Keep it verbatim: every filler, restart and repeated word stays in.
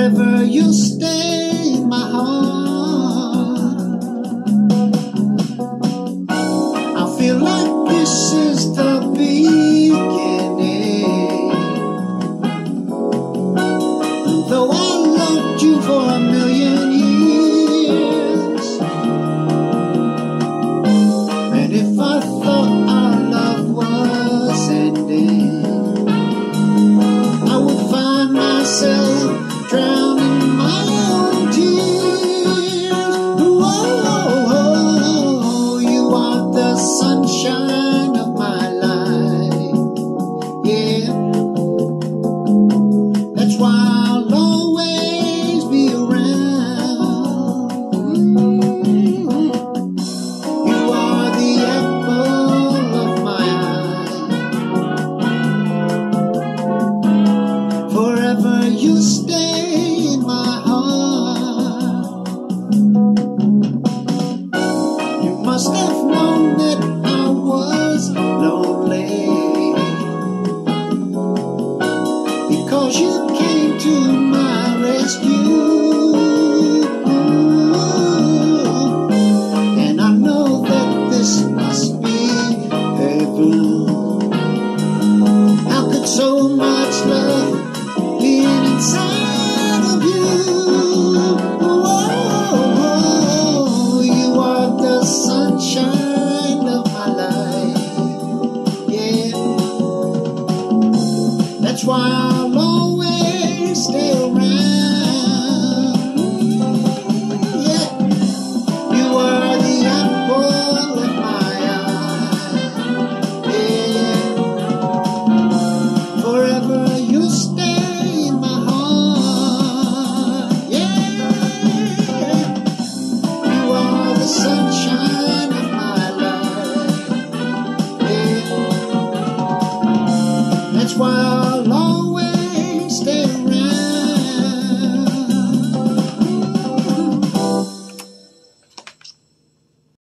Forever you'll stay in my heart. I feel like this is the beginning. Though I loved you for a million years, and if I thought our love was ending, I would find myself drowning in my own tears. Whoa, you are the sunshine of my life. Yeah, that's why I'll always be around. Mm-hmm. You are the apple of my eye. Forever you stay in my heart. You must have known that I was lonely, because you came to my rescue. And I know that this must be heaven. How could so much love be inside of you? Whoa, you are the sunshine of my life. Yeah, that's why I